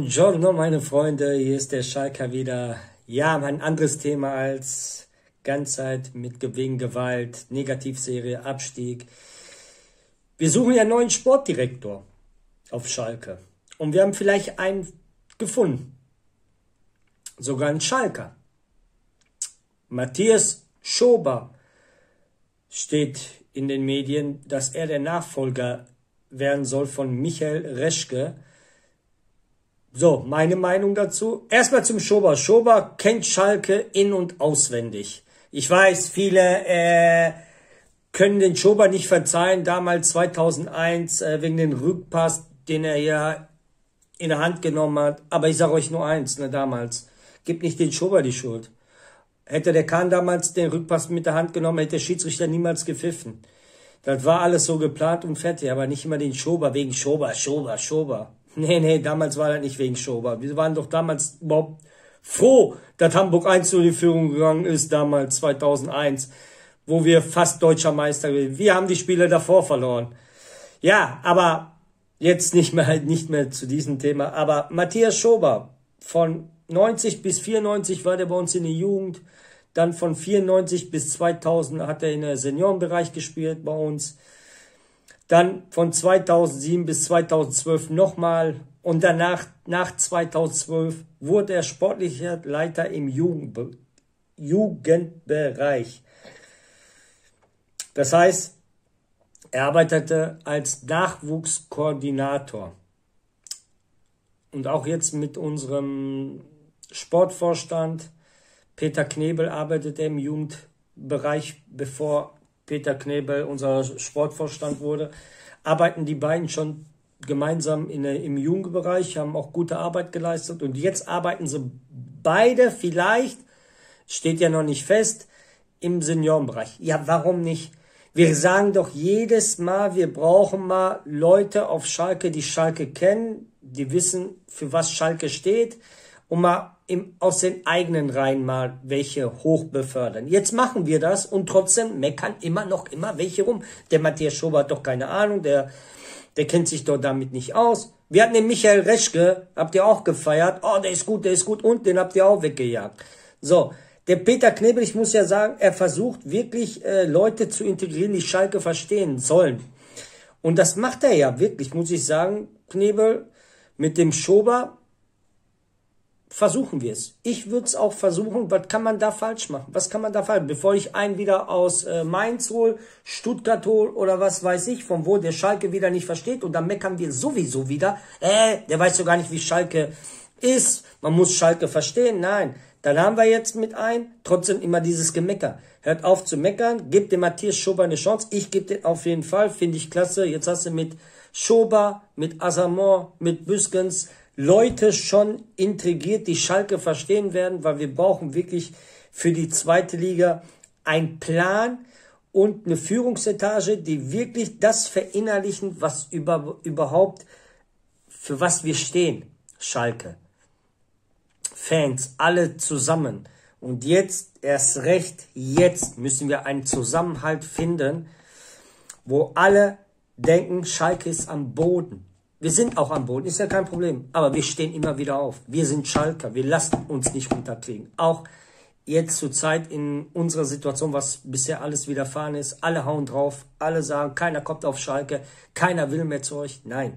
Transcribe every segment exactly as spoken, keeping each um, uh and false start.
Buongiorno, meine Freunde, hier ist der Schalker wieder. Ja, ein anderes Thema als Ganzzeit mit Gewinn, Gewalt, Negativserie, Abstieg. Wir suchen ja einen neuen Sportdirektor auf Schalke. Und wir haben vielleicht einen gefunden. Sogar einen Schalker. Matthias Schober steht in den Medien, dass er der Nachfolger werden soll von Michael Reschke. So, meine Meinung dazu. Erstmal zum Schober. Schober kennt Schalke in- und auswendig. Ich weiß, viele äh, können den Schober nicht verzeihen, damals zweitausendeins, äh, wegen den Rückpass, den er ja in der Hand genommen hat. Aber ich sage euch nur eins, ne, damals. Gibt nicht den Schober die Schuld. Hätte der Kahn damals den Rückpass mit der Hand genommen, hätte der Schiedsrichter niemals gepfiffen. Das war alles so geplant und fertig, aber nicht immer den Schober, wegen Schober, Schober, Schober. Nee, nee, damals war das nicht wegen Schober. Wir waren doch damals überhaupt froh, dass Hamburg eins zu null in die Führung gegangen ist, damals zweitausendeins, wo wir fast deutscher Meister waren. Wir haben die Spiele davor verloren. Ja, aber jetzt nicht mehr, nicht mehr zu diesem Thema. Aber Matthias Schober, von neunzig bis vierundneunzig war der bei uns in der Jugend. Dann von vierundneunzig bis zweitausend hat er in der Seniorenbereich gespielt bei uns. Dann von zweitausendsieben bis zweitausendzwölf nochmal. Und danach, nach zweitausendzwölf, wurde er sportlicher Leiter im Jugend, Jugendbereich. Das heißt, er arbeitete als Nachwuchskoordinator. Und auch jetzt mit unserem Sportvorstand, Peter Knebel, arbeitet er im Jugendbereich, bevor Peter Knebel unser Sportvorstand wurde, arbeiten die beiden schon gemeinsam in, im Jugendbereich, haben auch gute Arbeit geleistet und jetzt arbeiten sie beide vielleicht, steht ja noch nicht fest, im Seniorenbereich. Ja, warum nicht? Wir sagen doch jedes Mal, wir brauchen mal Leute auf Schalke, die Schalke kennen, die wissen, für was Schalke steht, und mal im, aus den eigenen Reihen mal welche hoch befördern. Jetzt machen wir das und trotzdem meckern immer noch immer welche rum. Der Matthias Schober hat doch keine Ahnung, der, der kennt sich doch damit nicht aus. Wir hatten den Michael Reschke, habt ihr auch gefeiert, oh, der ist gut, der ist gut, und den habt ihr auch weggejagt. So, der Peter Knebel, ich muss ja sagen, er versucht wirklich äh, Leute zu integrieren, die Schalke verstehen sollen. Und das macht er ja wirklich, muss ich sagen, Knebel, mit dem Schober. Versuchen wir es. Ich würde es auch versuchen. Was kann man da falsch machen? Was kann man da falsch machen? Bevor ich einen wieder aus äh, Mainz hole, Stuttgart hole oder was weiß ich, von wo der Schalke wieder nicht versteht. Und dann meckern wir sowieso wieder. Äh, der weiß doch gar nicht, wie Schalke ist. Man muss Schalke verstehen. Nein. Dann haben wir jetzt mit ein. Trotzdem immer dieses Gemecker. Hört auf zu meckern. Gebt dem Matthias Schober eine Chance. Ich gebe den auf jeden Fall. Finde ich klasse. Jetzt hast du mit Schober, mit Asamoah, mit Büskens Leute schon integriert, die Schalke verstehen werden, weil wir brauchen wirklich für die zweite Liga einen Plan und eine Führungsetage, die wirklich das verinnerlichen, was über, überhaupt, für was wir stehen, Schalke. Fans, alle zusammen. Und jetzt, erst recht, jetzt müssen wir einen Zusammenhalt finden, wo alle denken, Schalke ist am Boden. Wir sind auch am Boden, ist ja kein Problem. Aber wir stehen immer wieder auf. Wir sind Schalker, wir lassen uns nicht runterkriegen. Auch jetzt zur Zeit in unserer Situation, was bisher alles widerfahren ist. Alle hauen drauf, alle sagen, keiner kommt auf Schalke, keiner will mehr zu euch. Nein.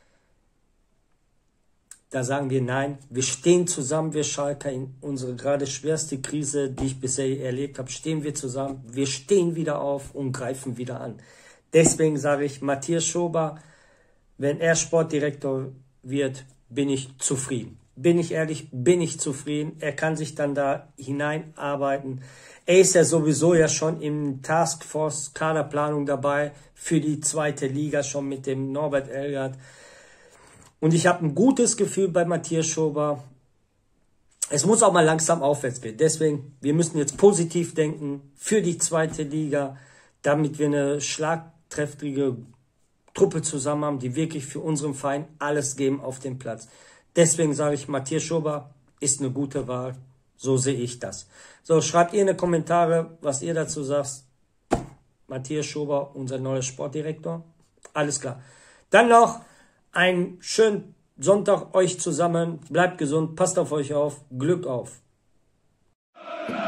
Da sagen wir nein. Wir stehen zusammen, wir Schalker, in unsere gerade schwerste Krise, die ich bisher erlebt habe, stehen wir zusammen. Wir stehen wieder auf und greifen wieder an. Deswegen sage ich, Matthias Schober, wenn er Sportdirektor wird, bin ich zufrieden. Bin ich ehrlich, bin ich zufrieden. Er kann sich dann da hineinarbeiten. Er ist ja sowieso ja schon im Taskforce Kaderplanung dabei für die zweite Liga, schon mit dem Norbert Elgert. Und ich habe ein gutes Gefühl bei Matthias Schober. Es muss auch mal langsam aufwärts gehen. Deswegen, wir müssen jetzt positiv denken für die zweite Liga, damit wir eine schlagkräftige Truppe zusammen haben, die wirklich für unseren Verein alles geben auf dem Platz. Deswegen sage ich, Matthias Schober ist eine gute Wahl. So sehe ich das. So, schreibt ihr in die Kommentare, was ihr dazu sagt. Matthias Schober, unser neuer Sportdirektor. Alles klar. Dann noch einen schönen Sonntag euch zusammen. Bleibt gesund, passt auf euch auf. Glück auf.